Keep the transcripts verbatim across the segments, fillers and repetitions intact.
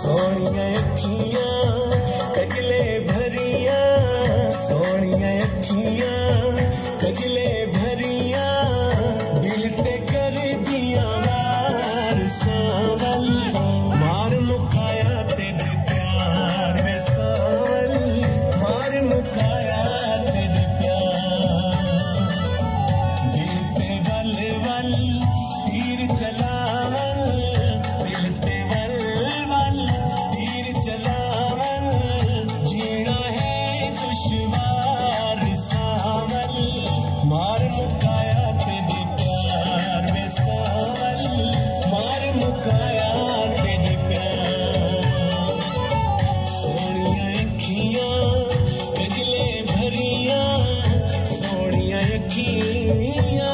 सोनिया अखियां कजले भरिया, सोनिया अखियां कजले भरिया, दिल ते कर दिया वार सावल, मार मुकाया तेरे प्यार में सावल, मार मुकाया तेरे प्यार, दिल ते वल वल तीर चलावल, दिल ते वल वल तीर चलावल, जीना है दुश्वार सावल, मार मुकाया तेरे प्यार में सावल, मार मुकाया तेरे प्यार, सोनिया अखियां कजले भरिया, सोनिया अखियां।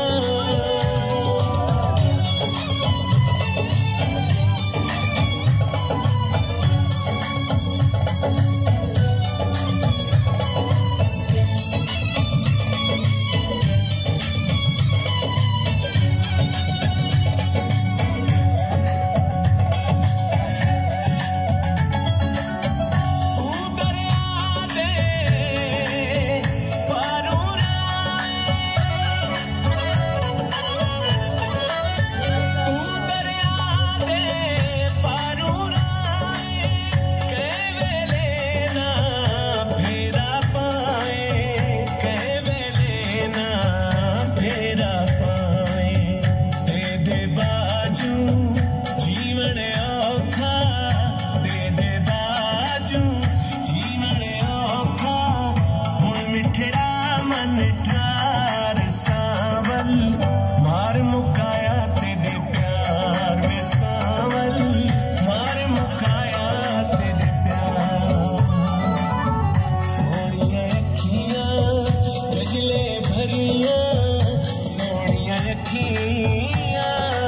मार मुकाया तेरे प्यार में सावल, मार मुकाया तेरे प्यार, सोनिया अखियां कजले भरिया, सोनिया अखियां।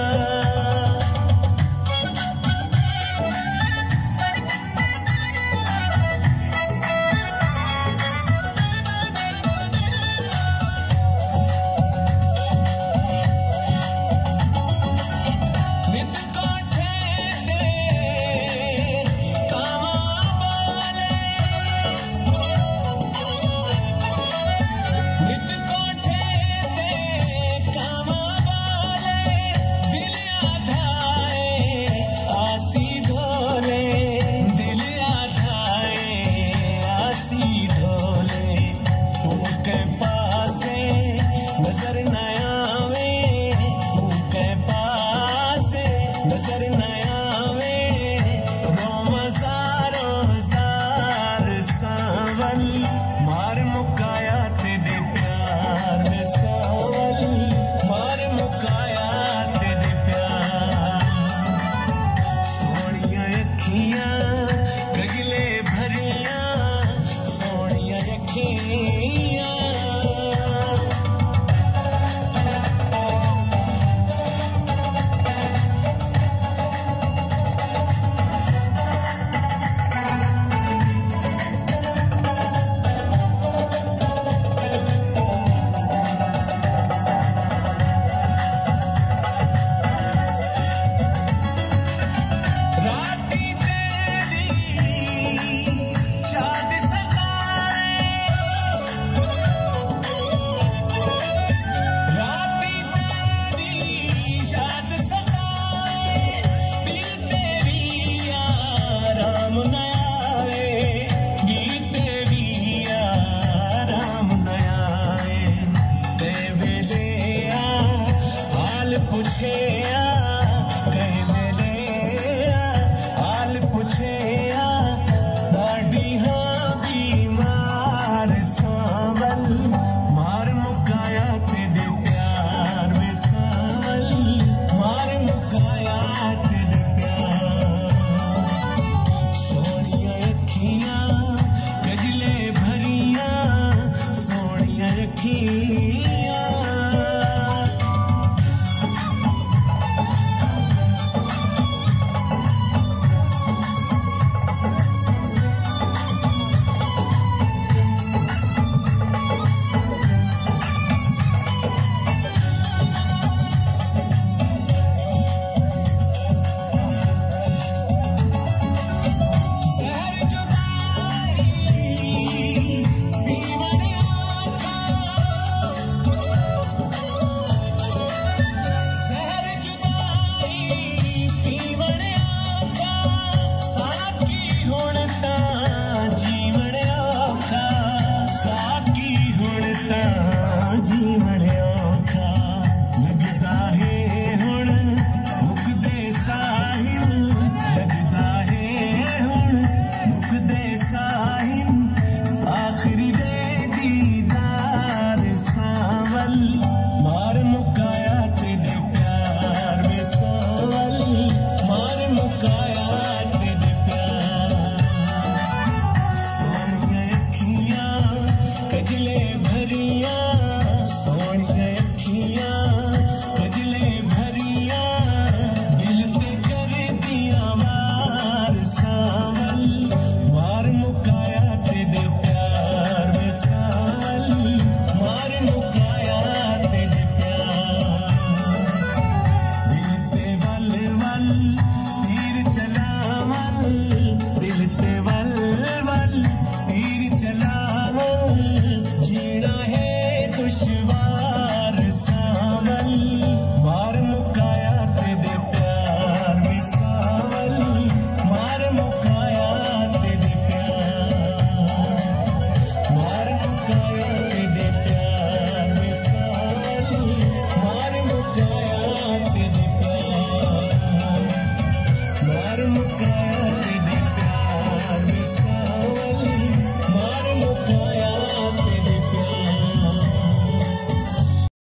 नजर न आवे उनके पास, नजर न आवे रोमज़ारो ज़ार सावल, मार मुकाया तेरे प्यार में सावल, मार मुकाया तेरे प्यार, सोनिया अखियां